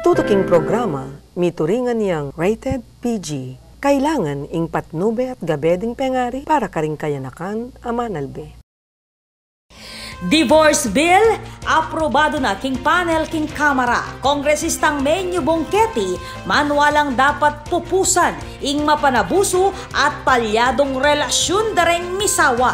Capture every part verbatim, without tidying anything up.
Tutuking programa, mituringan niyang rated P G. Kailangan ing patnube at gabeding pengari para karing kayanakan amanalbe. Divorce Bill, aprobado na king panel king Kamara. Kongresistang Menyo Bongketi, manualang dapat pupusan ing mapanabuso at palyadong relasyon dareng misawa.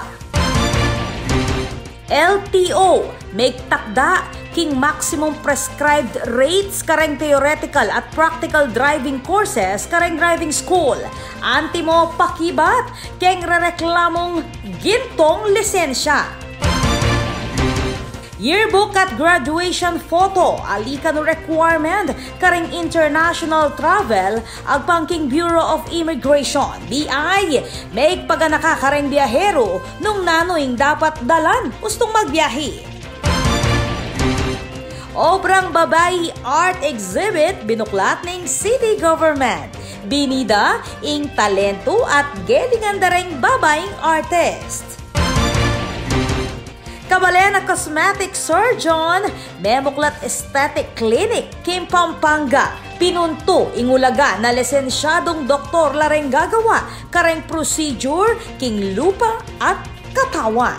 L T O, may takda king maximum prescribed rates kareng theoretical at practical driving courses kareng driving school. Anti mo pakibat keng rereklamong gintong lisensya. Yearbook at graduation photo, alika no requirement kareng international travel agpangking Bureau of Immigration. B I, may paganaka kareng biyahero nung nanoing dapat dalan ustong magbiyahe. Obrang Babae Art Exhibit binuklat ng city government. Binida ing talento at gelingan dareng babaeng artist. Kabalena Cosmetic Surgeon, memuklat aesthetic clinic Kim Pampanga. Pinunto ingulaga na lisensyadong doktor lareng gagawa kareng procedure king lupa at katawan.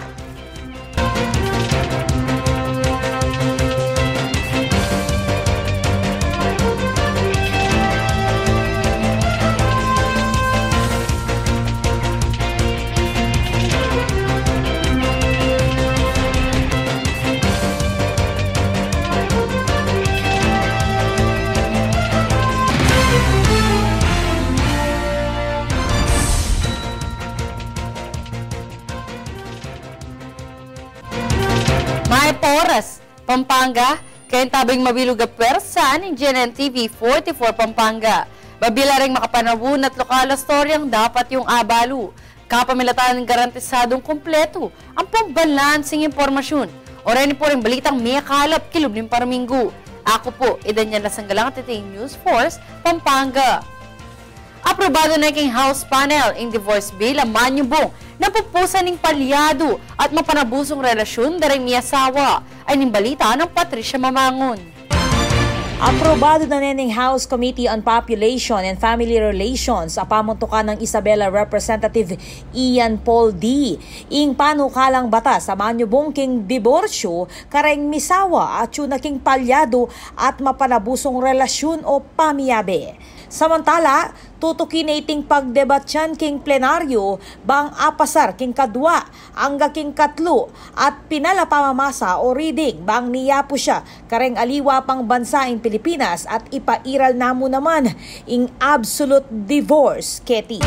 May Poras, Pampanga, kayo tabing mabilog a pwersa ng G N N T V forty-four Pampanga. Babila rin makapanabun at lokal na storyang dapat yung abalo. Kapamilatan ng garantisadong kompleto ang pambalansing impormasyon. O rin po rin balitang may kalap kilub ng Paramingo. Ako po, Idanyan Lasanggalang at Titing News Force, Pampanga. Aprobado na king House panel in divorce bill ang manyubong na pupusan ng palyado at mapanabusong relasyon dareng miyasawa ay nimbalita ng Patricia Mamangon. Aprobado na nening House Committee on Population and Family Relations apamuntukan ng Isabela Representative Ian Paul D. ing panukalang batas sa manyubong king diborsyo kareng misawa at yunaking palyado at mapanabusong relasyon o pamiyabe. Samantala, tutukin iting pagdebatsyan king plenaryo bang apasar king kadwa angga king katlo at pinala pamamasa o reading bang niyapo siya kareng aliwa pang bansa ing Pilipinas at ipairal namo naman ing absolute divorce, Keti.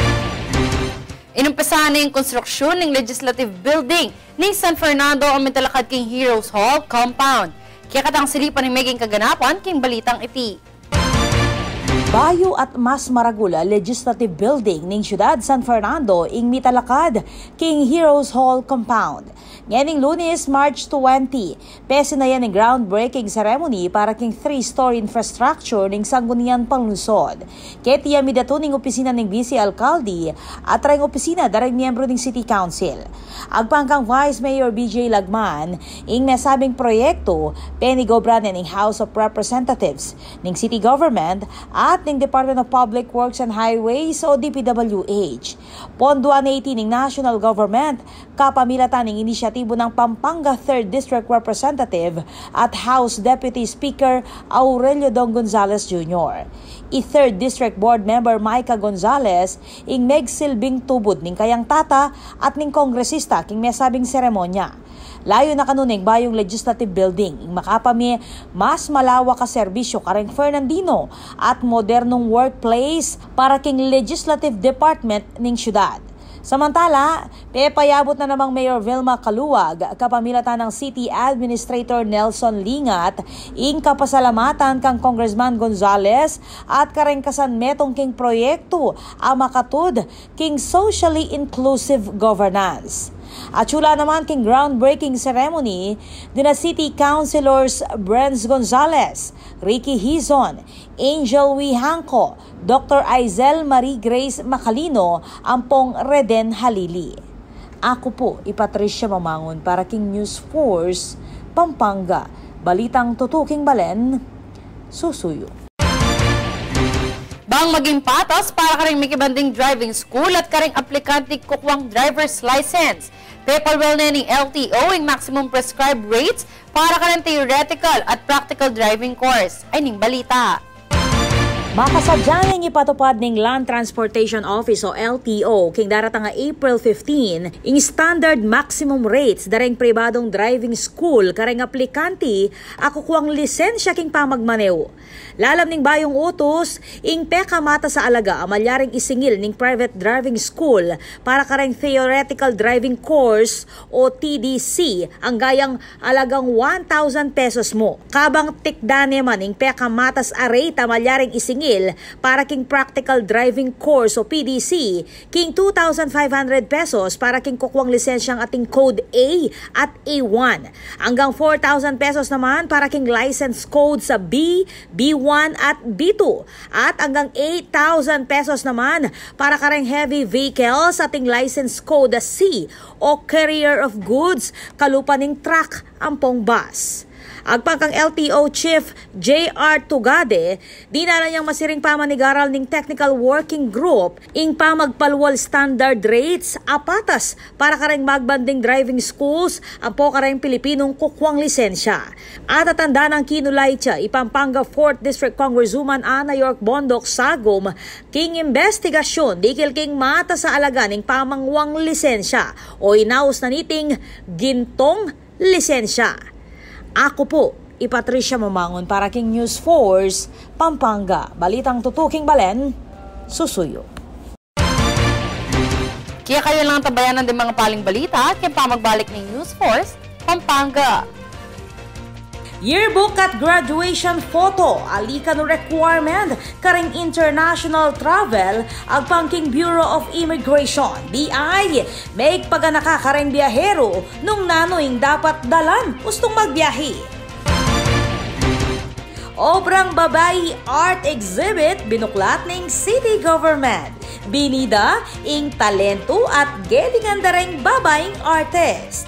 Inumpisa na yung konstruksyon ng legislative building ng San Fernando ang mitalakad king Heroes Hall compound. Kaya katang silipan ng meging kaganapan king balitang iti. Bayo at Mas Maragula Legislative Building ng Siyudad San Fernando ing mitalakad king Heroes Hall compound. Nganing Lunes, March twentieth, pesi na yan ng groundbreaking ceremony para king three-story infrastructure ng Sangguniang Panglungsod. Ketiya midato ng opisina ng Vice Alcalde at ring opisina darang miyembro ng City Council. Agpangkang Vice Mayor B J Lagman, ing nasabing proyekto, penigobra ng House of Representatives, ng City Government at ng Department of Public Works and Highways o D P W H. Ponduan eighteen ng National Government, kapamilatan ng inisyatibo ng Pampanga third District Representative at House Deputy Speaker Aurelio Dong Gonzales Junior I-third District Board Member Micah Gonzales ing megsilbing tubod ning kayang tata at ning kongresista king mesabing seremonya. Layo na kanuning bayong legislative building ing makapami mas malawak ka serbisyo kareng Fernandino at modernong workplace para king legislative department ning syudad. Samantala, pepayabot na namang Mayor Vilma Caluwag, kapamilatan ng City Administrator Nelson Lingat, ing kapasalamatan kang Congressman Gonzales at karengkasan metong king proyekto ang makatud king socially inclusive governance. At sula naman king groundbreaking ceremony dina City Councilors Brens Gonzales, Ricky Hizon, Angel Wihanco, Doctor Aizel Marie Grace Macalino, ampong Reden Halili. Ako po, Patricia Mamangon para King News Force, Pampanga. Balitang tutuking balen, Susuyo. Bang maging patas para ka rin mikibanding driving school at ka rin aplikante kukwang driver's license. Papalwell na ng L T O ang maximum prescribed rates para ka rin theoretical at practical driving course. Ay ning balita. Makasadyan ang ipatupad ng Land Transportation Office o L T O king daratang nga April fifteen ing standard maximum rates dareng pribadong driving school kareng aplikante ako kuang lisensya king pamagmanew. Lalam ning bayong utos ing peka mata sa alaga amalyaring isingil ning private driving school para kareng theoretical driving course o T D C ang gayang alagang one thousand pesos mo. Kabang tikdane man ing peka matas a rate amalyaring isingil para king practical driving course o P D C king two thousand five hundred pesos para king kukwang lisensyang ating code A at A one. Hanggang four thousand pesos naman para king license code sa B, B one at B two. At hanggang eight thousand pesos naman para kareng heavy vehicles ating license code C o carrier of goods kalupaning truck ampong bus. Agpang L T O Chief J R Tugade, di na niyang masiring pamanigaral ning Technical Working Group ing pamagpalwal standard rates apatas para kareng magbanding driving schools ang po kareng Pilipinong kukwang lisensya. At atanda ng kinulay siya Ipampanga fourth District Congresswoman Ana York Bondok Sagom king investigasyon dikil king mata sa alaga ning pamangwang lisensya o inaus na niting gintong lisensya. Ako po, Ipatricia Mamangon para king News Force, Pampanga. Balitang tutuking balen, susuyo. Kaya kayo lang tabayanan din mga paling balita at yung pamagbalik ng News Force, Pampanga. Yearbook at graduation photo, alika no requirement, karing international travel, agpangking Bureau of Immigration, B I, make paga nakakareng biyahero, nung nanoing dapat dalan, gustong magbiyahe. Obrang babae art exhibit, binuklat ng city government. Binida, ing talento at gelingan dareng babaeng artist.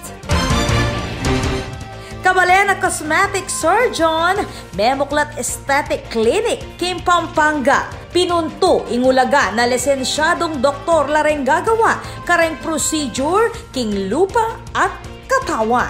Kabalena Cosmetic Surgeon, memuklat Aesthetic Clinic, Kim Pampanga. Pinunto ingulaga na lisensyadong doktor lareng gagawa, kareng procedure, king lupa at katawan.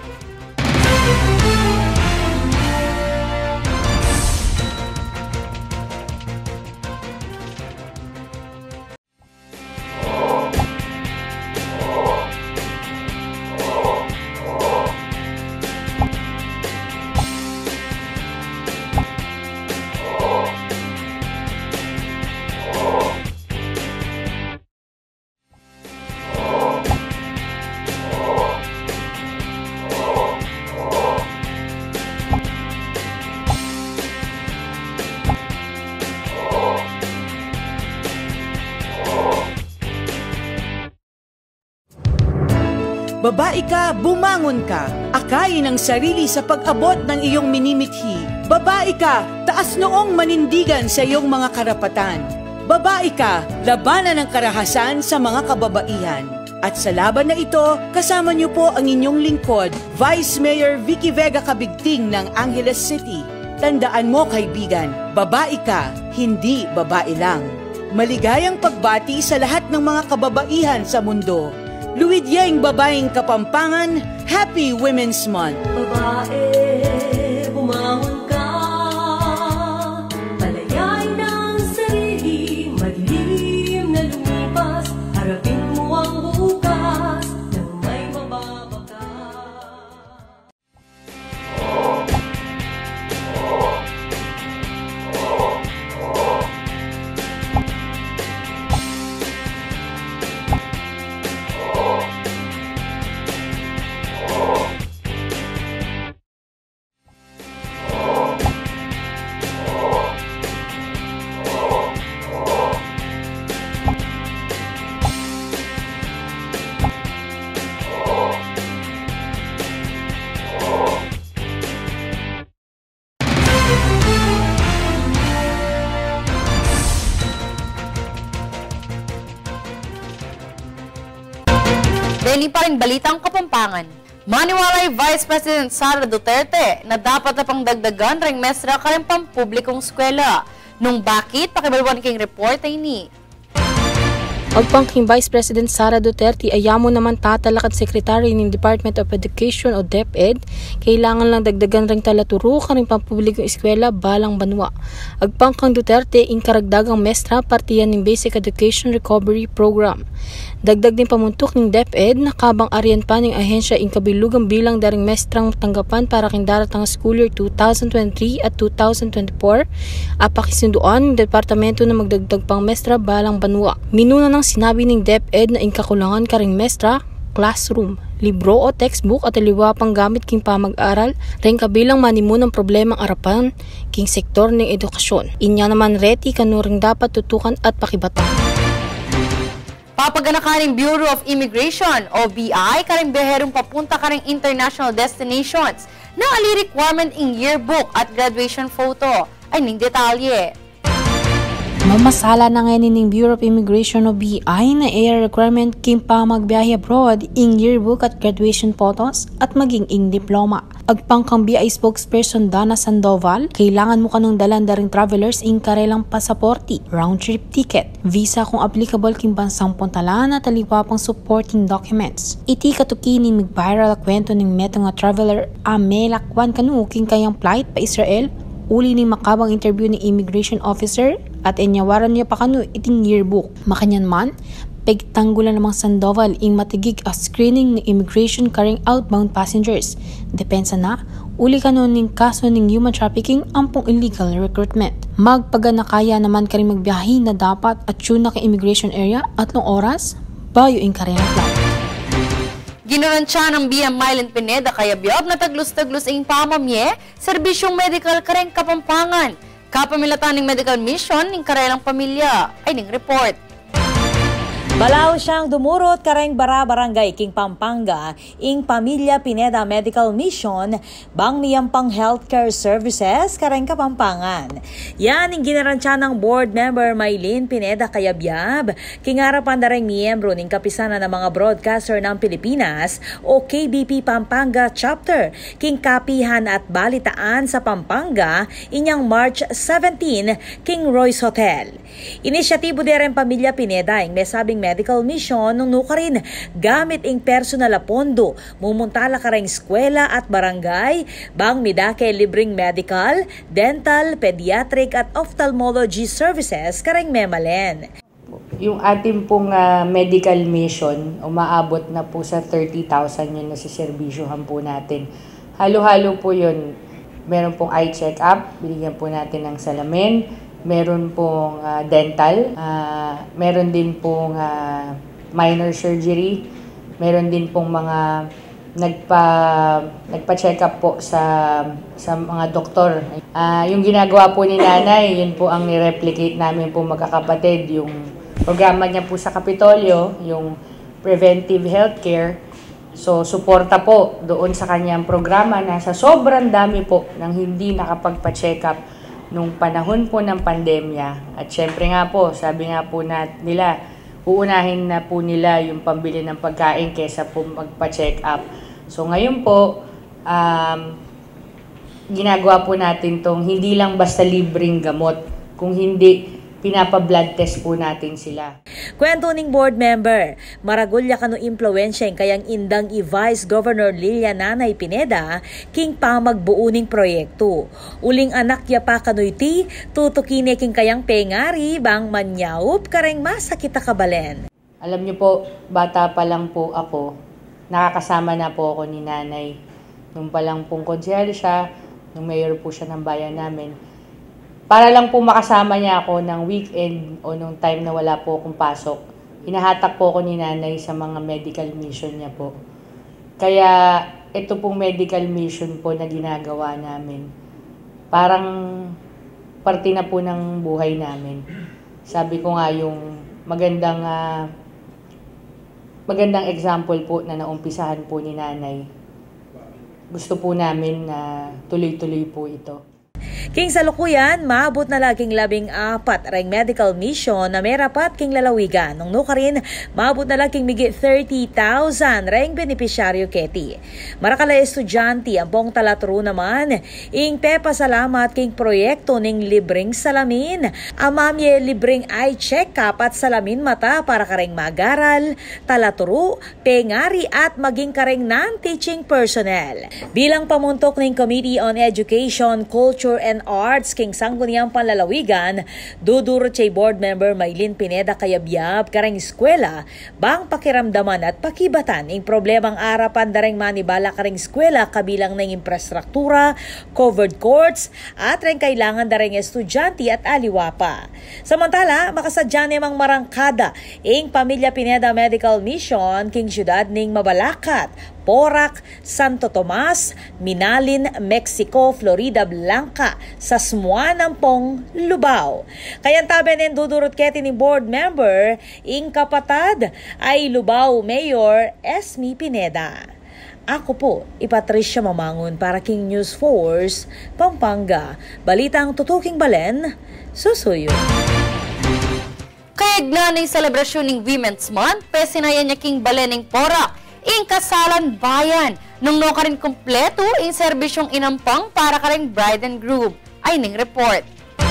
Babae ka, bumangon ka. Akayin ang sarili sa pag-abot ng iyong minimithi. Babae ka, taas noong manindigan sa iyong mga karapatan. Babae ka, labanan ng karahasan sa mga kababaihan. At sa laban na ito, kasama niyo po ang inyong lingkod, Vice Mayor Vicky Vega Cabigting ng Angeles City. Tandaan mo kaibigan, babae ka, hindi babae lang. Maligayang pagbati sa lahat ng mga kababaihan sa mundo. Luwidyeng babaeng Kapampangan, Happy Women's Month! Babae, bumangon ka, palayain ang sarili, madilim na lumipas, harapin mo ang bukas, nang may mababaka. Dahil pa rin balitang Kapampangan. Maniwalay Vice President Sara Duterte na dapat na pang dagdagan ring mesra karang pampublikong eskwela. Nung bakit, pakibalwan king report ay ni Agpangking Vice President Sara Duterte ayamo naman tatalakad Secretary ng Department of Education o DepEd, kailangan lang dagdagan ring talaturo karing pampublikong eskwela balang banwa. Agpangkang Duterte ing karagdagang mestra partiyan ng Basic Education Recovery Program. Dagdag din pamuntok ng DepEd na kabang arian pa ng ahensya ing kabilugang bilang daring mestrang tanggapan para king daratang school year two thousand twenty-three at two thousand twenty-four. Apakisunduan ng departamento na magdagdag pang mestra balang banwa. Minuna ng sinabi ng DepEd na ing kakulangan karing mestra, classroom, libro o textbook at aliwa pang gamit king pamag-aral, ring kabilang manimunang problemang arapan king sektor ng edukasyon. Inya naman reti kanuring dapat tutukan at pakibatan. Papaganakan ng Bureau of Immigration o B I karing biyaherong papunta karing international destinations na ali requirement in yearbook at graduation photo ay ning detalye. Mamasala na ngayon ng Bureau of Immigration o B I na air requirement king pa magbiyahe abroad ing yearbook at graduation photos at maging ing diploma. Agpangkang B I spokesperson Dana Sandoval, kailangan mo kanong dalan daring travelers ing karelang pasaporti, round trip ticket, visa kung applicable king bansang puntalan at aliwa pang supporting documents. Iti katuki ni mag-viral kwento ng metong nga traveler Amela Kwan kanu king kayang flight pa Israel, uli ni makabang interview ni immigration officer at enyawaran niya pa kanu iting yearbook. Makanyan man, pagtanggulan namang Sandoval ing matigig a screening ng immigration carrying outbound passengers. Depensa na, uli kanu ning kaso ng human trafficking ampong illegal recruitment. Magpaganakaya naman karing magbiyahe na dapat at tune na ka immigration area at nung oras, bayo ing karayang flight. Ginuransya ng B M Mylen Pineda kaya biyab na taglus-taglus ing pamamye, serbisyong medical kareng Kapampangan. Kapamilatan ng medical mission ng karelang pamilya ay ning report. Balaw siyang dumurot kareng bara-barangay king Pampanga ing Pamilya Pineda Medical Mission bang miyampang healthcare services kareng Kapampangan. Yan ang ginaransya ng board member Mylen Pineda Kayabyab king harapan dareng miyembro ning kapisanan ng mga broadcaster ng Pilipinas o K B P Pampanga chapter king Kapihan at Balitaan sa Pampanga inyang March seventeenth king Royce Hotel. Inisyatibo deren Pamilya Pineda ing mesabing medical mission nung nukarin gamit ing personal a pondo mumuntala kareng eskwela at barangay bang midake libreng medical, dental, pediatric at ophthalmology services kareng Memalen. Yung ating pong uh, medical mission, umaabot na po sa thirty thousand yun na siservisyohan po natin. Halo-halo po yun. Meron pong eye check-up, binigyan po natin ng salamin. Meron pong uh, dental, uh, meron din pong uh, minor surgery, meron din pong mga nagpa nagpa-check up po sa sa mga doktor. Uh, yung ginagawa po ni Nanay, yun po ang ni-replicate namin po magkakapatid, yung programa niya po sa Kapitolyo, yung preventive healthcare. So, suporta po doon sa kanyang programa na sa sobrang dami po ng hindi nakapagpa-check up nung panahon po ng pandemya. At syempre nga po, sabi nga po na nila, uunahin na po nila yung pambili ng pagkain kesa po magpa-check up. So ngayon po, um, ginagawa po natin tong hindi lang basta libreng gamot, kung hindi pinapa-blood test po natin sila. Kwento ning board member, maragulya kano impluensya kayang indang i-Vice Governor Lilia Nanay Pineda king pamagbuuning proyekto. Uling anak ya pa kano iti, tutukine king kayang pengari bang manyaup kareng masakita kabalen. Alam niyo po, bata pa lang po ako, nakakasama na po ako ni Nanay. Nung pa lang pong konsyel siya, nung mayor po siya ng bayan namin, para lang po makasama niya ako ng weekend o nung time na wala po akong pasok. Hinahatak po ako ni Nanay sa mga medical mission niya po. Kaya ito pong medical mission po na ginagawa namin, parang parte na po ng buhay namin. Sabi ko nga yung magandang, uh, magandang example po na naumpisahan po ni Nanay. Gusto po namin na tuloy-tuloy po ito. King salukuyan, maabot na laging labing apat reng medical mission na may rapat king lalawigan. Nung nuka rin, maabot na laging migit thirty thousand reng benepisyaryo keti. Marakala estudyante ang pong talaturo naman, ing pepa salamat king proyekto ning libreng salamin. Amamye libreng eye check-up at salamin mata para kareng magaral, talaturo, pengari at maging kareng non-teaching personnel. Bilang pamuntok ning Committee on Education, Culture and Arts king sangguniang panlalawigan, duduro chay board member Maylin Pineda kayabyab kareng eskwela bang pakiramdaman at pakibatan ing problemang arapan dareng manibala kareng eskwela kabilang ng infrastruktura, covered courts at ring kailangan dareng estudyante at aliwa pa. Samantala, makasadya namang marangkada ing Pamilya Pineda Medical Mission king syudad ning Mabalacat, Porac, Santo Tomas, Minalin, Mexico, Florida Blanca, Sasmuan, Ampong, Lubao. Kayang tabi nin dudurot keti ni board member, ing kapatad ay Lubao Mayor Esme Pineda. Ako po, Ipatricia Mamangon para King News Force, Pampanga. Balitang tutuking balen, susuyo. Kaigna ng selebrasyon ng Women's Month, pesinayan niya King Balening Porac, ing kasalan bayan, nung no ka rin kompleto ing serbisyong inampang para ka rin bride and groom. Ay ning report.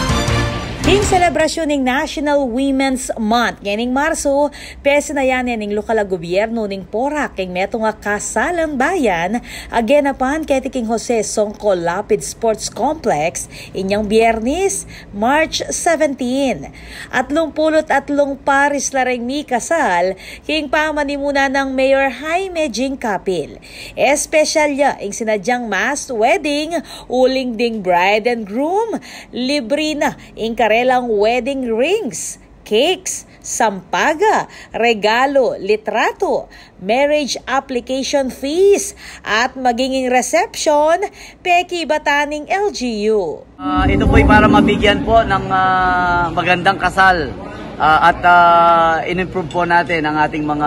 King selebrasyon ng National Women's Month ngayong Marso, pesi na yan ng lokal gobyerno ng Porac king meto nga kasalang bayan agenapan kay King Jose Songco Lapid Sports Complex inyang Biyernes, March seventeenth. Atlong pulot atlong paris lareng mi kasal king pamanimuna ng Mayor Jaime Jing Capil. Espesyal ya ing sinadyang mass wedding, uling ding bride and groom, libre na ing karelang wedding rings, cakes, sampaga, regalo, litrato, marriage application fees, at magiging reception, peki bataning L G U. Uh, ito po'y para mabigyan po ng uh, magandang kasal uh, at uh, in-improve po natin ang ating mga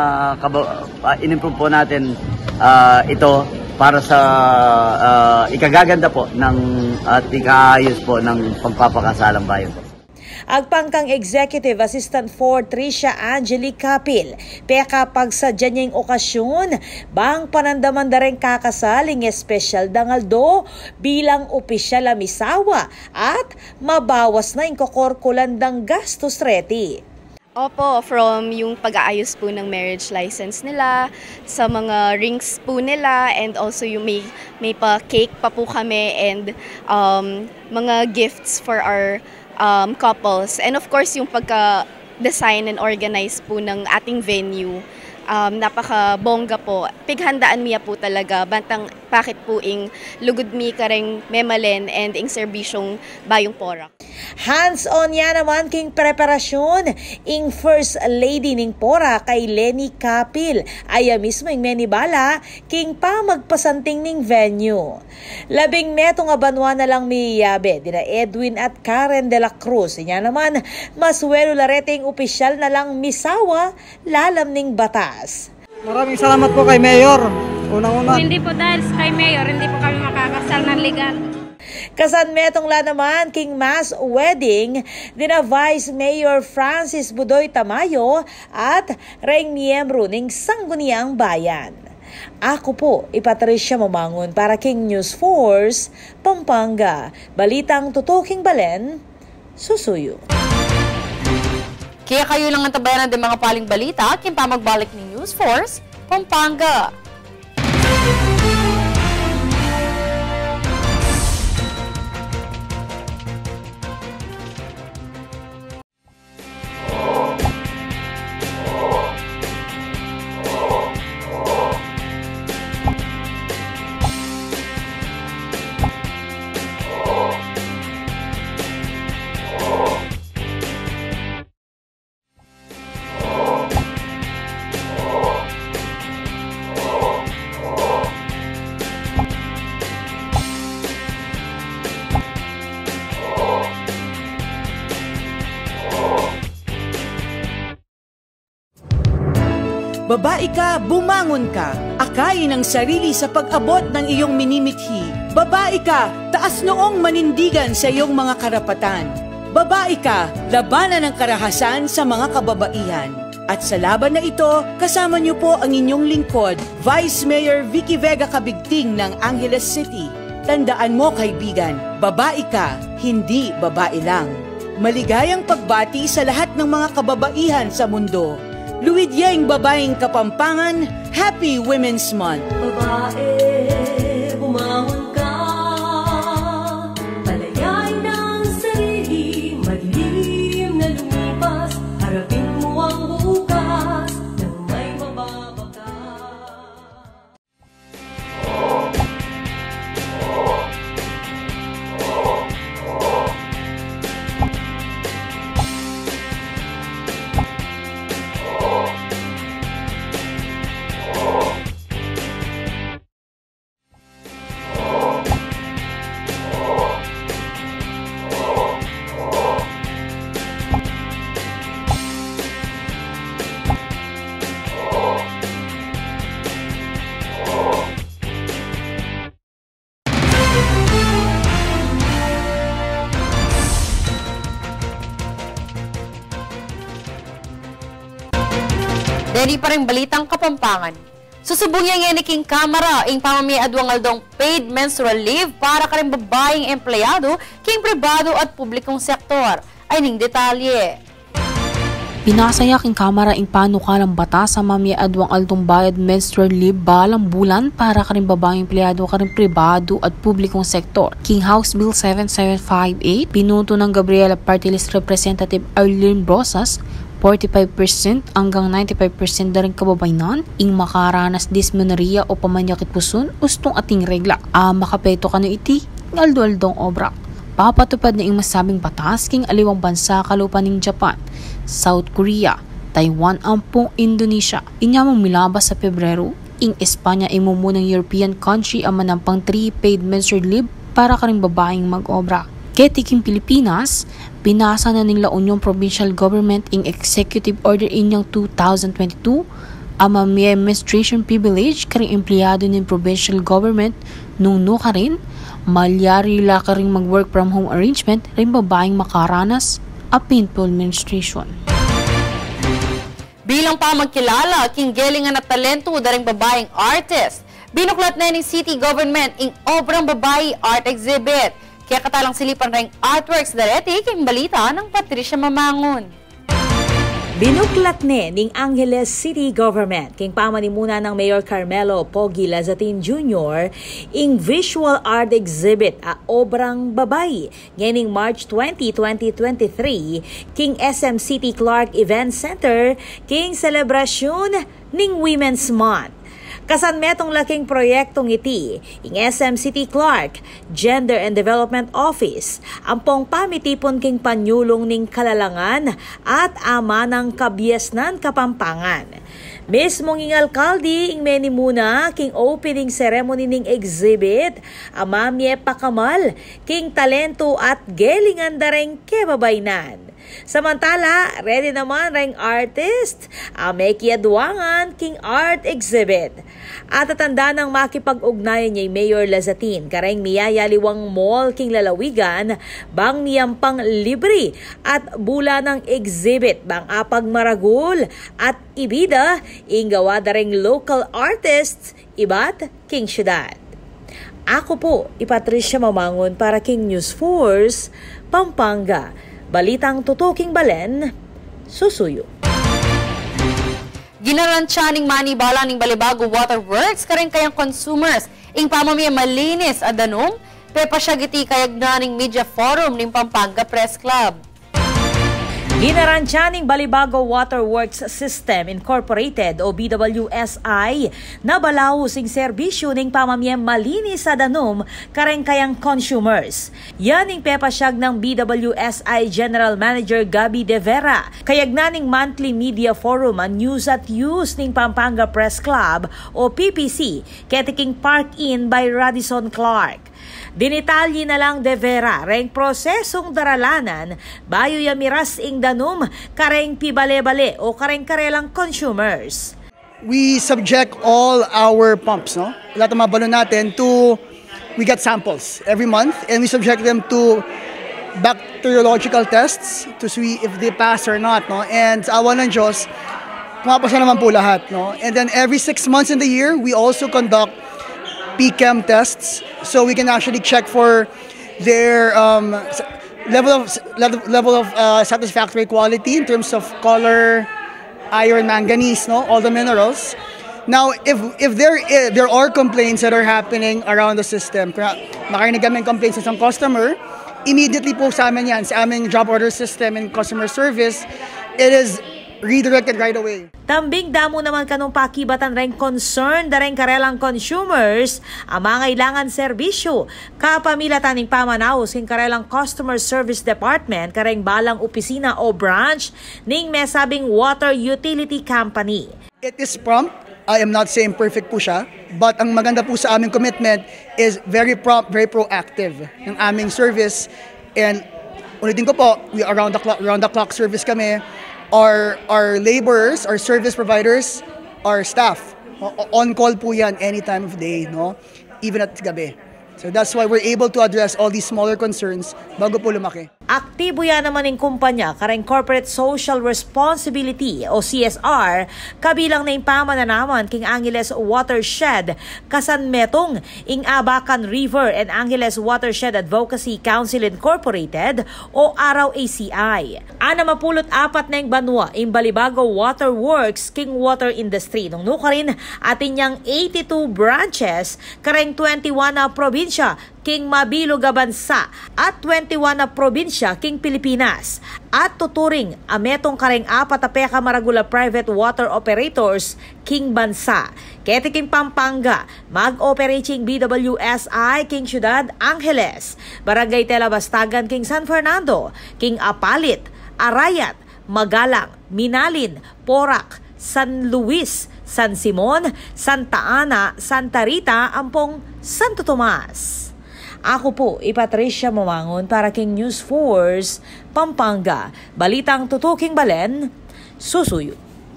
uh, in-improve po natin uh, ito para sa uh, ikagaganda po ng at ikaayos po ng pagpapakasalang bayan po. Agpangkang Executive Assistant for Tricia Angeli Capil, peka pagsadya niyang okasyon, bang panandaman da rin kakasaling espesyal dangaldo bilang opisyal amisawa at mabawas na yung kokorkulandang gastos reti. Opo, from yung pag-aayos po ng marriage license nila, sa mga rings po nila, and also yung may, may pa-cake pa po kami and um, mga gifts for our Um, couples. And of course, yung pagka-design and organize po ng ating venue, um, napaka-bongga po. Pighandaan miya po talaga, bantang pakit po ing lugod mi kareng memalen and ing serbisyong bayong Porac. Hands-on yan naman king preparasyon ing First Lady ning Porac kay Lenny Capil. Aya mismo ing menibala king pa magpasanting ning venue. Labing meto nga banwa na lang miyabe dina Edwin at Karen de la Cruz. Inya naman maswelo lareting opisyal na lang misawa lalam ning batas. Maraming salamat po kay Mayor. Unang-una. Hindi po dahil kay Mayor, hindi po kami makakasal ng legal. Kasan metong la naman king mass wedding dina Vice Mayor Francis Budoy Tamayo at reng miyembro ning Sangguniang Bayan. Ako po, Ipatricia Mamangon para King News Force, Pampanga. Balitang tutuking balen, susuyo. Kaya kayo lang ang tabayanan ng mga paling balita, kin pa magbalik ni News Force, Pampanga. Babae ka, bumangon ka. Akayin ang sarili sa pag-abot ng iyong minimithi. Babae ka, taas noong manindigan sa iyong mga karapatan. Babae ka, labanan ng karahasan sa mga kababaihan. At sa laban na ito, kasama niyo po ang inyong lingkod, Vice Mayor Vicky Vega Cabigting ng Angeles City. Tandaan mo kaibigan, babae ka, hindi babae lang. Maligayang pagbati sa lahat ng mga kababaihan sa mundo. Luwidyeng Babaeng Kapampangan, Happy Women's Month! Babae, bumangon ka, palayain ng sarili, madilim na lumipas, harapin mo ang bukas, nang may mababaka. Dali pa rin balitang Kapampangan. Susubong yang yan king kamera ing pamamiadwang aldong paid menstrual leave para ka rin babaeng empleyado king pribado at publikong sektor. Ay ning detalye. Pinasaya king kamera ing panukalang batas sa mamiadwang aldong bayad menstrual leave balang bulan para ka rin babaeng empleyado ka rin pribado at publikong sektor. King House Bill seven seven five eight, pinuto ng Gabriela Party List Representative Arlene Brosas, forty-five percent hanggang ninety-five percent na rin kababayanan ing makaranas dysmenorrhea o pamanyakit puson ustong ating regla. Ah, makapeto ka no iti, aldo-aldong obra. Papatupad na ing masabing batas king aliwang bansa kalupan ning Japan, South Korea, Taiwan ampong Indonesia. Inyamang milabas sa Pebrero, ing Espanya imumunang European country ang manampang three paid menstrual leave para ka rin babaeng mag-obra. Ketiking Pilipinas, pinasa na ng La Union Provincial Government ing Executive Order inyong two thousand twenty-two ang may menstruation privilege karing empleyado ng provincial government nung no ka rin, malyari la ka rin mag-work from home arrangement rin babaeng makaranas a painful menstruation. Bilang pa magkilala, king gelingan at talento daring babaeng artist, binuklat na ng city government ing obrang babae art exhibit. Kaya katalang silipan ring artworks dareti king balita ng Patricia Mamangon. Binuklat ni ning Angeles City Government king pamanimuna ng Mayor Carmelo Pogi Lazatin Junior ing visual art exhibit a obrang babae nganing March twentieth, twenty twenty-three king S M City Clark Event Center king selebrasyon ning Women's Month. Kasan metong laking proyektong iti, ing S M City Clark, Gender and Development Office, ampong pamitipon king panyulong ning kalalangan at ama ng kabiasnan Kapampangan. Mismong ing alkalde ing menimuna king opening ceremony ning exhibit, amamye pakamal king talento at gelingan dareng kebabaynan. Samantala, ready naman ring artist, ame kiadwangan king art exhibit. At tatanda ng makipag-ugnayan niya Mayor Lazatin, kareng miyayaliwang mall king lalawigan, bang niyampang libre at bula ng exhibit, bang apag maragul at ibida, inggawa dareng local artists, iba't king syudad. Ako po, Patricia Mamangon para King News Force, Pampanga. Balitang tutuking balen, susuyo. Ginaransya ning manibala ning Balibago Waterworks karing kayang consumers ing pamamiya malinis a danom pepasyagiti kayag na ning media forum ning Pampanga Press Club. Ginaransya ning Balibago Waterworks System Incorporated o B W S I na balaw sing serbisyo ning pamamiyang malinis sa danom kareng kayang consumers. Yan ning pepasyag ng B W S I General Manager Gabi De Vera. Kayag na ning monthly media forum ang News at Use ning Pampanga Press Club o P P C ketiking Park Inn by Radisson Clark. Dinitalye na lang De Vera, reng prosesong daralanan, bayo yamiras ing danom, kareng pibale-bale o kareng karelang consumers. We subject all our pumps, no? Lahat ng mga balon natin to we get samples every month and we subject them to bacteriological tests to see if they pass or not, no? And sa awa ng Diyos, pumapasa naman po lahat, no? And then every six months in the year, we also conduct P Chem tests so we can actually check for their um, level of level of uh, satisfactory quality in terms of color, iron, manganese, no, all the minerals. Now, if if there is, there are complaints that are happening around the system, makarinig kami complaints sa isang customer, immediately po sa amin yan, sa aming job order system and customer service, it is redirected right away. Tambing damo naman kanong pakibatan rin concern da rin karelang consumers ang mga ilangan serbisyo. Kapamilatan ng pamanaos king karelang customer service department kareng balang opisina o branch ning mesabing water utility company. It is prompt. I am not saying perfect po siya, but ang maganda po sa aming commitment is very prompt, very proactive ng aming service. And ulitin ko po, we around the clock, around the clock service kami. Our our laborers, our service providers, our staff, on call po yan any time of day, no? Even at gabi. So that's why we're able to address all these smaller concerns bago po lumaki. Aktibo yan naman ng kumpanya kareng Corporate Social Responsibility o C S R kabilang na yung pamananaman king Angeles Watershed kasan metong ing Abacan River and Angeles Watershed Advocacy Council Incorporated o Araw A C I. Ana mapulot apat na yung banwa ing Balibago Water Works king water industry nung nukarin atin niyang eighty-two branches kareng twenty-one na probinsya king mabilog a bansa at twenty-one na probinsya king Pilipinas at tuturing ametong kareng apat na peka maragula private water operators king bansa. Kete king Pampanga, mag-operating B W S I king Ciudad Angeles, Barangay Telabastagan king San Fernando, king Apalit, Arayat, Magalang, Minalin, Porac, San Luis, San Simon, Santa Ana, Santa Rita, Ampong, Santo Tomas. Ako po, Patricia Mamangon para King News Force, Pampanga. Balitang tutuking balen, susuyo.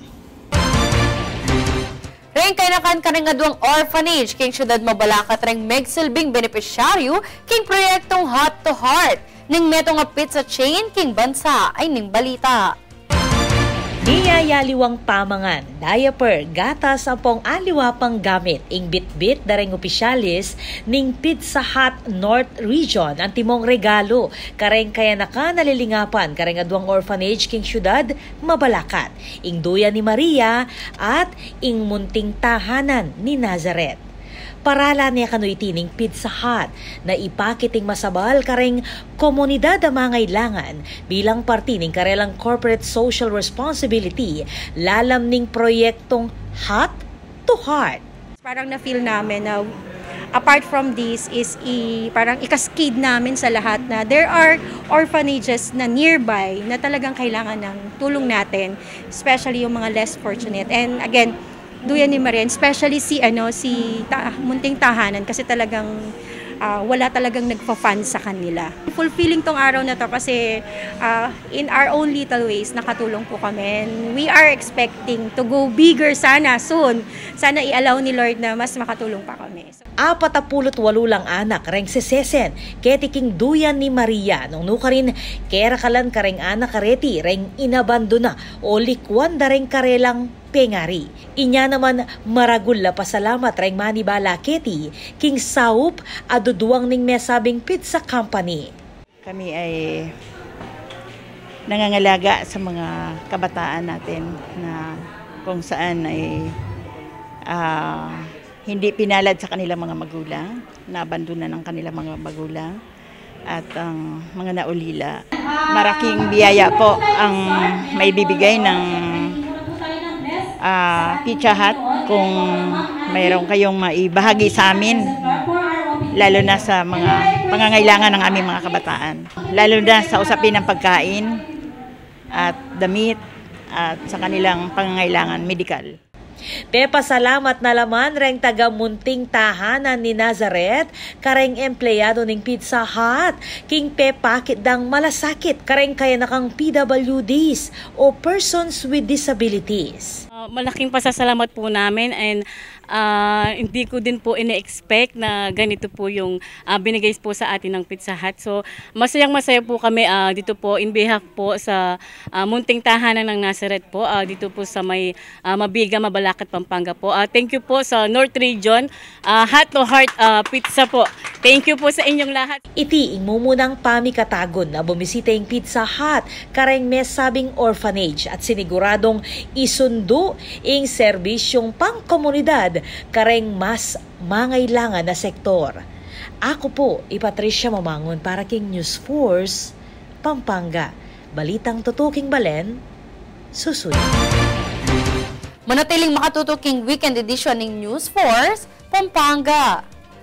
Ring kay nakan kaning adwang orphanage king Ciudad Mabalacat ring megsilbing benepisyaryo king proyektong Heart to Heart ning meto nga pizza chain king bansa ay ning balita. Niyayaliwang pamangan, diaper, gatas apong aliwa pang gamit ing bitbit dareng opisyalis ning Pizza Hut North Region ang timong regalo kareng kaya naka nalilingapan kareng adwang orphanage king Ciudad Mabalacat ing duya ni Maria at ing munting tahanan ni Nazareth. Parala niya kanoy tining Pizza Hut na ipakiting masabal kareng komunidad ang mga ilangan bilang parte ning karelang corporate social responsibility lalam ning proyektong Heart to Heart. Parang na-feel namin na apart from this is i, parang ikaskid namin sa lahat na there are orphanages na nearby na talagang kailangan ng tulong natin, especially yung mga less fortunate. And again, duyan ni Maria, especially si ano si ta, munting tahanan kasi talagang uh, wala talagang nagfa-fund sa kanila. Fulfilling tong araw na to kasi uh, in our own little ways nakatulong po kami. And we are expecting to go bigger sana soon. Sana i-allow ni Lord na mas makatulong pa kami. So, apat na pulot walo lang anak reng sesesen ketiking duyan ni Maria nung nukarin kera kalan kareng anak kareti reng inabandona o likwan da reng karelang pengari. Inya naman maragulla pasalamat reng manibala keti king saup aduduang ning mesabing pizza company. Kami ay nangangalaga sa mga kabataan natin na kung saan ay uh, hindi pinalad sa kanilang mga magulang, naabandona ng kanilang mga magulang at ang um, mga naulila. Maraking biyaya po ang may bibigay ng uh, Pizza Hut kung mayroon kayong maibahagi sa amin, lalo na sa mga pangangailangan ng aming mga kabataan. Lalo na sa usapin ng pagkain at damit at sa kanilang pangangailangan medikal. Pepa salamat na laman reng taga munting tahanan ni Nazareth kareng empleyado ning Pizza Hut king Pepa kitdang malasakit kareng kaya nakang P W Ds o persons with disabilities. Uh, malaking pasasalamat po namin and uh, hindi ko din po ine-expect na ganito po yung uh, binigay po sa atin ng Pizza Hut. So masayang masaya po kami uh, dito po in behalf po sa uh, munting tahanan ng Nazareth po, uh, dito po sa may uh, Mabiga, Mabalacat, Pampanga po. Uh, thank you po sa North Region, uh, Heart to Heart uh, Pizza po. Thank you po sa inyong lahat. Iti mumunang pamikatagon na bumisita yung Pizza Hut kareng may sabing orphanage at siniguradong isundo ing serbisyong pangkomunidad kareng mas mangailangan na sektor. Ako po, Ipatricia Mamangon para King News Force, Pampanga. Balitang tutuking balen, susunod. Manatiling makatutuking weekend edition ng News Force, Pampanga.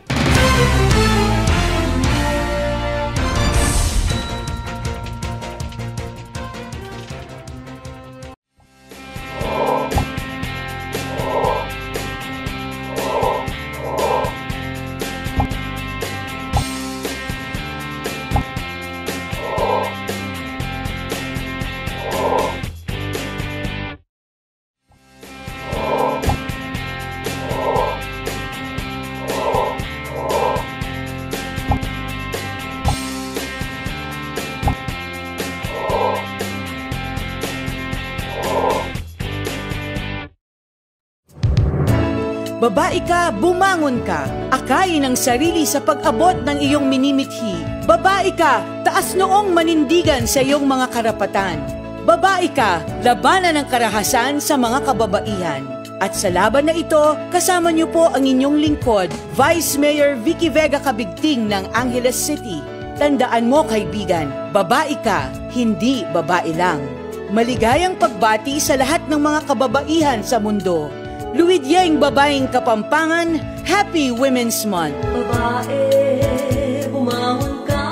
Babae ka, bumangon ka. Akayin ang sarili sa pag-abot ng iyong minimithi. Babae ka, taas noong manindigan sa iyong mga karapatan. Babae ka, labanan ng karahasan sa mga kababaihan. At sa laban na ito, kasama niyo po ang inyong lingkod, Vice Mayor Vicky Vega Cabigting ng Angeles City. Tandaan mo, kaibigan, babae ka, hindi babae lang. Maligayang pagbati sa lahat ng mga kababaihan sa mundo. Luwidyeng Babaeng Kapampangan, Happy Women's Month! Babae, bumangon ka,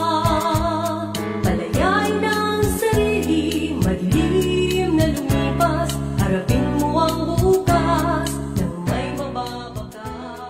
palayain ang sarili, madilim na lumipas, harapin mo ang bukas, nang may mababaka.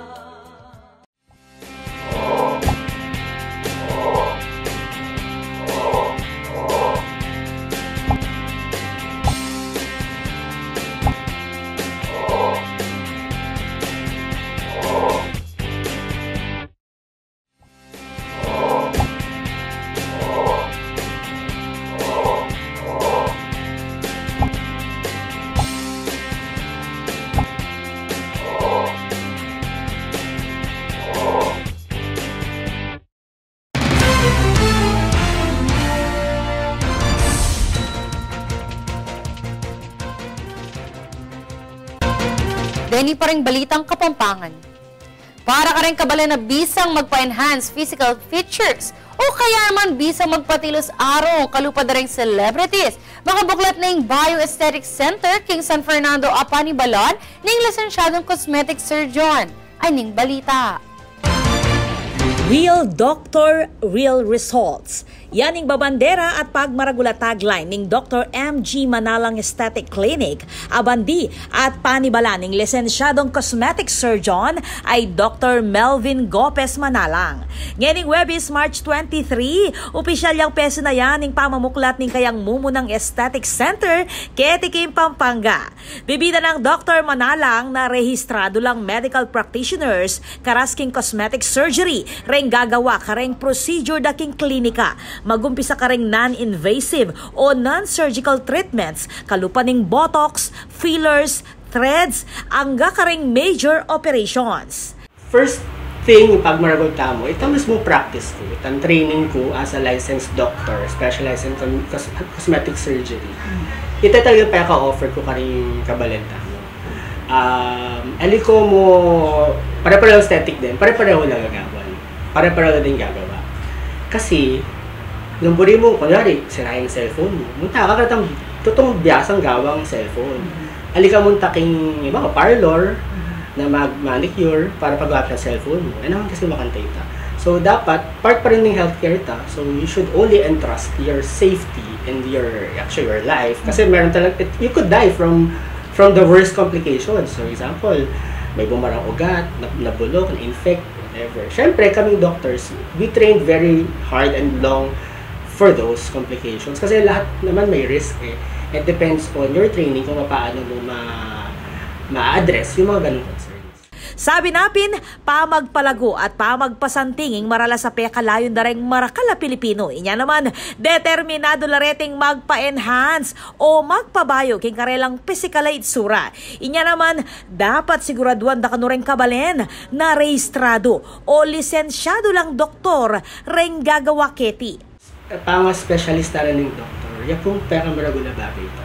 Deni pa rin balitang Kapampangan. Para ka rin kabala na bisang magpa-enhance physical features o kaya naman bisang magpatilos araw kalupad na rin celebrities. Makabuklat na yung Bioaesthetic Center King San Fernando Apani Balon ng lisensyadong cosmetic surgeon. Aning balita. Real Doctor, Real Results. Yan ang babandera at pagmaragula tagline ng Doctor M G Manalang Aesthetic Clinic, abandi at panibala ng lisensyadong cosmetic surgeon ay Doctor Melvin Gopez Manalang. Ngayon Webis March twenty-three, opisyal yung peso na yan ng pamamuklat ng kayang mumunang Aesthetic Center, Ketikim, Pampanga. Bibida ng Doctor Manalang na rehistrado lang medical practitioners, karasking cosmetic surgery, reng gagawa kareng procedure daking klinika. Magumpisa ka ring non-invasive o non-surgical treatments, kalupaning botox, fillers, threads, angga ka ring major operations. First thing, pag maragol ta mo, ito mismo practice ko. Itang training ko as a licensed doctor, specialized in cos cosmetic surgery. Ito talaga pa ka-offer ko ka rin kabalenta mo. Um, aliko mo, pare-pareho aesthetic din, pare-pareho lang gagawan. Pare-pareho din gagawa. Kasi, nung buri mo, kunyari, sira yung cellphone mo, munta ka katang totoong biyasang gawang cellphone. Mm-hmm. Alika munta king, iba ka, parlor, mm-hmm. na mag-manicure para pag-gawap ng cellphone mo. Ano naman kasi makantay ta. So, dapat, part pa rin ng healthcare ta. So, you should only entrust your safety and your, actually, your life. Kasi meron talaga, you could die from from the worst complications. So, example, may bumarang ugat, nabulok, na-infect, whatever. Siyempre, kaming doctors, we trained very hard and long for those complications. Kasi lahat naman may risk eh. It depends on your training kung paano mo ma ma-address yung mga ganung concerns. Sabi napin, pamagpalago at pamagpasantinging marala sa pekalayon dareng marakala Pilipino. Inya naman, determinado lareting magpa-enhance o magpabayo king karelang pisikala itsura. Inya naman, dapat siguraduan da kanureng kabalen na rehistrado o lisensyado lang doktor reng gagawa keti. Pang-specialist na rin ng doktor, yan pong pekamaragulang bagay ito.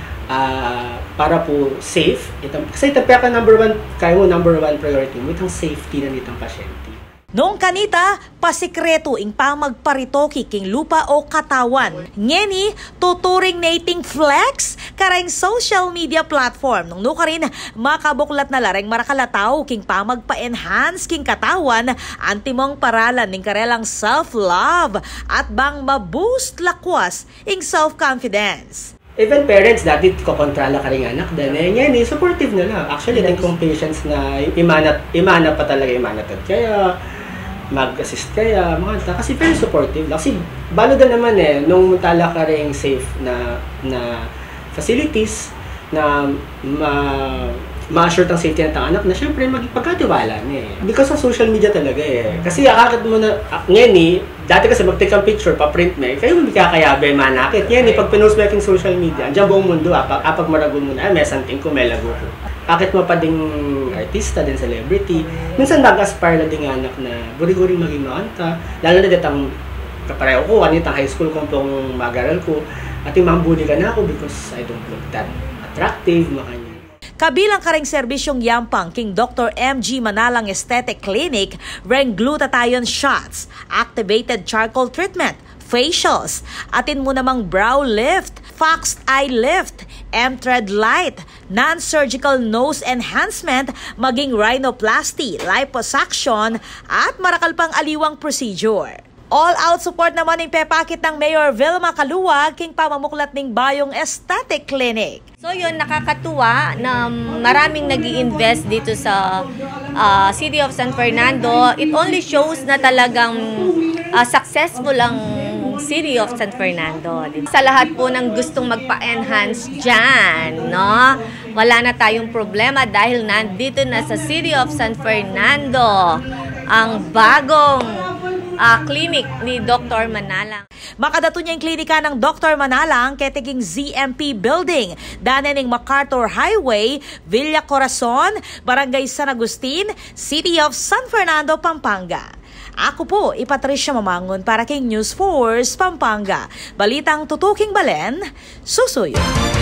Uh, para po safe, itang, kasi ito peka number one, kaya mo number one priority mo, itang safety na nitong pasyente. Noong kanita, pasikreto ing pamagparitoki king lupa o katawan. Ngeni, tuturing nating flex kareng social media platform. Nung nuka rin, makabuklat na lareng marakalataw king pamagpa-enhance king katawan, antimong paralan ning karelang self-love at bang maboost lakwas ing self-confidence. Even parents, dati kokontrala ka rin anak din. Eh, yan eh, supportive na lang. Actually, yes. Kung patients na imanat, imanat pa talaga imanatad. Kaya, mag-assist kaya, mga ta. Kasi very supportive lang. Kasi, balo na naman eh, nung tala ka rin safe na, na facilities, na ma, ma-assure ang safety ng anak na syempre magpagkatiwala niya eh. Because sa social media talaga eh. Kasi akakit mo na, uh, ngayon eh, dati kasi mag-take ang picture, pa-print mo eh, kayo mo kakayabe, manakit. Ngayon eh, pag pinost mo yung social media, andyan buong mundo ah, pag, apag maragol mo na, ay may something ko, may lago ko. Akit mo pa ding artista, din celebrity. Minsan mag-aspire na ding anak na guri-guri maging makanta. Lalo na ditang kapareho ko, kanitang high school kung pong mag-aral ko. At yung mambuli ka na ako because I don't look that attractive, makanya. Kabilang kareng serbisyong yampang king Doctor M G Manalang Aesthetic Clinic, reng glutathione shots, activated charcoal treatment, facials, atin mo namang brow lift, foxed eye lift, M-thread light, non-surgical nose enhancement, maging rhinoplasty, liposuction, at marakal pang aliwang procedure. All-out support naman ng pepakit ng Mayor Vilma Caluwag king pamamuklat ng Bayong Aesthetic Clinic. So yun, nakakatuwa na maraming nag-i-invest dito sa uh, City of San Fernando. It only shows na talagang uh, successful ang City of San Fernando. Sa lahat po ng gustong magpa-enhance dyan, no? Wala na tayong problema dahil nandito na sa City of San Fernando ang bagong Uh, clinic ni Doctor Manalang. Makadato niya yung klinika ng Doctor Manalang ketiging Z M P Building, danening MacArthur Highway, Villa Corazon, Barangay San Agustin, City of San Fernando, Pampanga. Ako po, Patricia Mamangon para King News Force, Pampanga. Balitang tutuking balen, susuyo.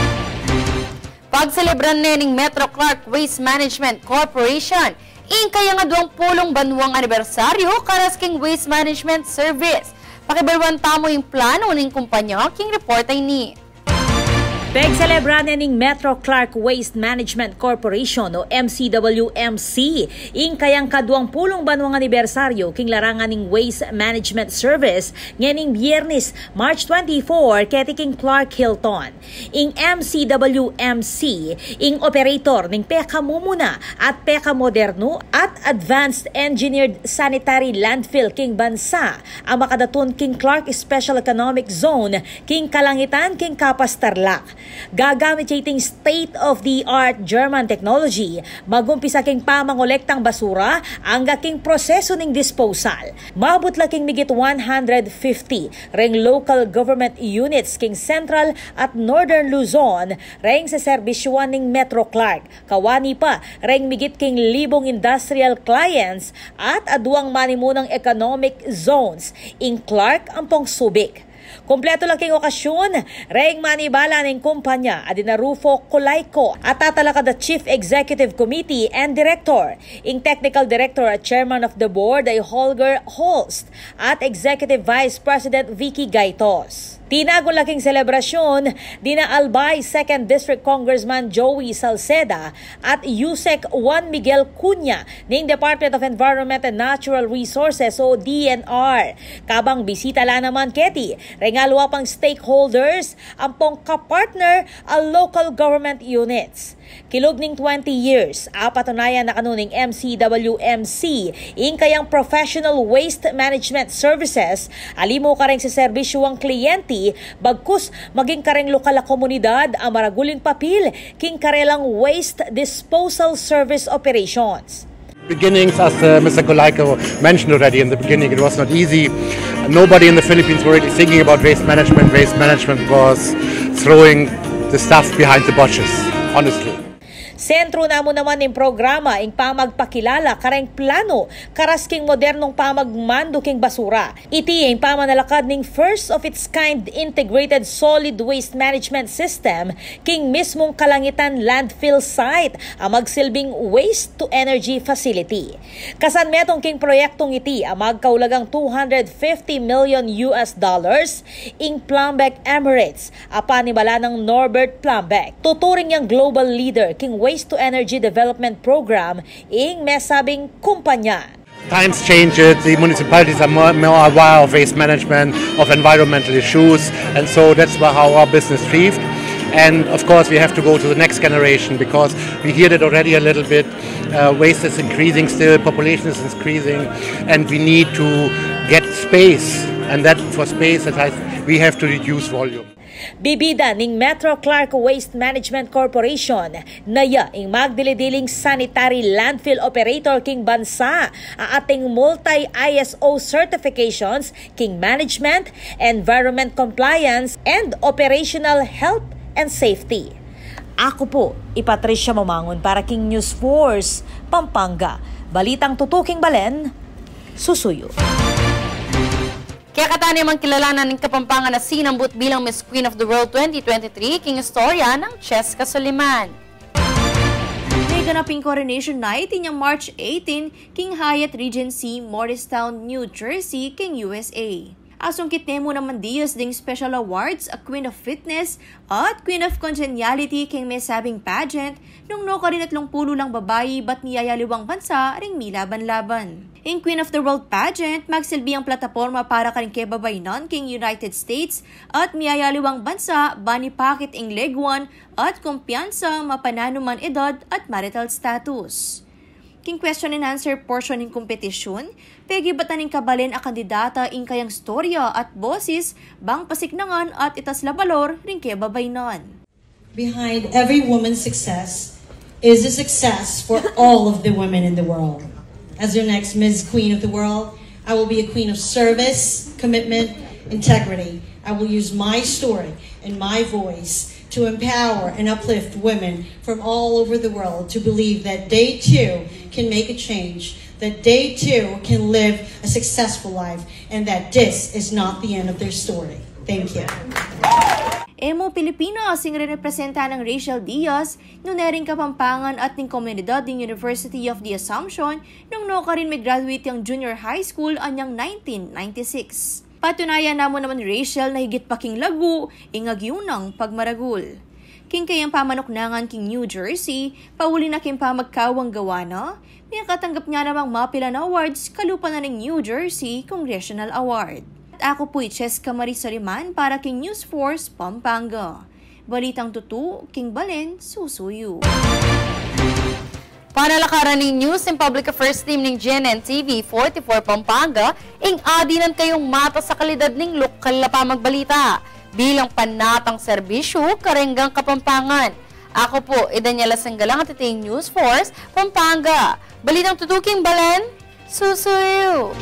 Pagselebran nening Metro Clark Waste Management Corporation, ing kaya nga duwang pulong banwang anibersaryo karas king Waste Management Service. Pakibalwan tamo yung plano ng kumpanya king report ay ni. Pagselebran ning Metro Clark Waste Management Corporation o M C W M C ing kayang kaduang pulong banwang anibersaryo king larangan ning Waste Management Service nganing Biyernes, March twenty-four keti king Clark Hilton. Ing M C W M C ing operator ning P E C A Mumuna at P E C A Moderno at Advanced Engineered Sanitary Landfill king bansa ang makadaton king Clark Special Economic Zone king Kalangitan king Kapas Tarlac. Gagamit iting state-of-the-art German technology, magumpisa king pamangolektang basura ang gaking proseso ning disposal. Mabot laking migit one hundred fifty reng local government units king Central at Northern Luzon reng sa serbisyuan ning Metro Clark. Kawani pa reng migit king libong industrial clients at aduang manimunang economic zones ing Clark ampong Subic. Kompleto lang king okasyon, reng manibala ng kumpanya adina Rufo Colayco at tatalakad the Chief Executive Committee and Director, ing Technical Director at Chairman of the Board ay Holger Holst at Executive Vice President Vicky Gaitos. Tinagong laking selebrasyon, dina Albay second District Congressman Joey Salceda at Yusek Juan Miguel Cunha ng Department of Environment and Natural Resources o D N R. Kabang bisita la naman keti, rengalwa pang stakeholders, ang pong kapartner ang local government units. Kilog ning twenty years, apatunayan na kanuning M C W M C, ing kayang Professional Waste Management Services, alimo ka rin sa serbisyo ang kliyente, bagkus maging kareng lokal na komunidad ang maraguling papil, king karelang waste disposal service operations. Beginnings, as uh, Mister Golaiko mentioned already in the beginning, it was not easy. Nobody in the Philippines were really thinking about waste management. Waste management was throwing the stuff behind the bushes, honestly. Sentro namo naman ng programa ing pamagpakilala kareng plano karas king modernong pamagmando king basura. Iti ang pamanalakad ning first of its kind integrated solid waste management system king mismong Kalangitan landfill site ang magsilbing waste to energy facility. Kasan metong king proyektong iti ang magkaulagang two hundred fifty million U S dollars ing Plumbek Emirates apan ni bala ng Norbert Plumbek. Tuturing yang global leader king waste to Energy Development Program ing mesabing kumpanya. Times change, the municipalities are more, more aware of waste management, of environmental issues, and so that's how our business thrived. And of course we have to go to the next generation because we hear that already a little bit. Uh, waste is increasing still, population is increasing, and we need to get space, and that for space that I, we have to reduce volume. Bibida ning Metro Clark Waste Management Corporation naya ing magdilidiling sanitary landfill operator king bansa a ating multi-I S O certifications king management, environment compliance, and operational health and safety. Ako po, Ipatricia Mamangon para King News Force, Pampanga. Balitang tutuking balen, susuyo. Kaya katani mang kilalanan ng Kapampangan na sinambut bilang Miss Queen of the World twenty twenty-three, king istorya ng Cheska Soliman. May ganaping coronation night inyang March eighteenth, King Hyatt Regency, Morristown, New Jersey, King U S A. Asong kitnemo naman diyos ding special awards a Queen of Fitness at Queen of Congeniality king may sabing pageant nung no ka rin atlong pulo lang babayi bat niyayaliwang bansa ring milaban-laban. In Queen of the World pageant, magsilbi ang plataforma para karing kebabaynon king United States at miyayaliwang bansa bani pakit ing leguan at kumpiyansa mapananuman edad at marital status. King question and answer portion ng kompetisyon, pegi bataning kabalin a kandidata ing kayang storya at boses bang pasiknangan at itas labalor ring kebabaynon. Behind every woman's success is a success for all of the women in the world. As your next Miss Queen of the World, I will be a queen of service, commitment, integrity. I will use my story and my voice to empower and uplift women from all over the world to believe that they too can make a change, that they too can live a successful life, and that this is not the end of their story. Thank you. Emo Pilipinas sing representa ng Rachel Diaz no nering Kapampangan at ning komunidad ng University of the Assumption nung no ka rin may graduate yung junior high school anyang nineteen ninety-six. Patunayan namo naman Rachel na higit pa king lagu ingagyunang pagmaragul. King kayang pamanoknangan king New Jersey, pauli na king pamagkawang gawana, may katanggap niya namang mapila na awards kalupa na ng New Jersey Congressional Award. At ako po'y Cheska Marie Soliman para King News Force, Pampanga. Balitang tutu, King Balen, susuyo. Panalakaran ng News and Public Affairs Team ng G N N T V forty-four Pampanga, ing adinan kayong mata sa kalidad ng lokal na pamagbalita bilang panatang serbisyo karenggang Kapampangan. Ako po, Daniela Sanggalang at ito News Force, Pampanga. Balitang tutuking Balen, susuyo!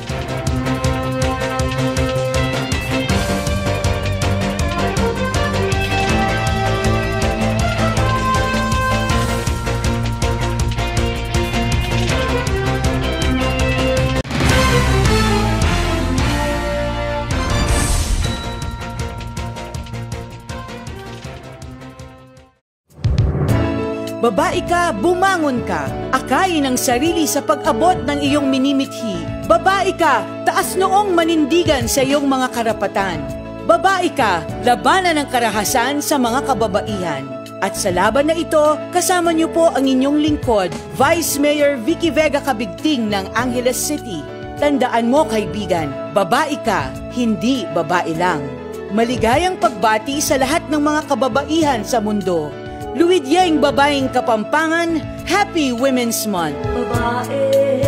Babae ka, bumangon ka. Akayin ang sarili sa pag-abot ng iyong minimithi. Babae ka, taas noong manindigan sa iyong mga karapatan. Babae ka, labanan ng karahasan sa mga kababaihan. At sa laban na ito, kasama niyo po ang inyong lingkod, Vice Mayor Vicky Vega Cabigting ng Angeles City. Tandaan mo kaibigan, babae ka, hindi babae lang. Maligayang pagbati sa lahat ng mga kababaihan sa mundo. Luwidyeng Babaeng Kapampangan, Happy Women's Month! Babae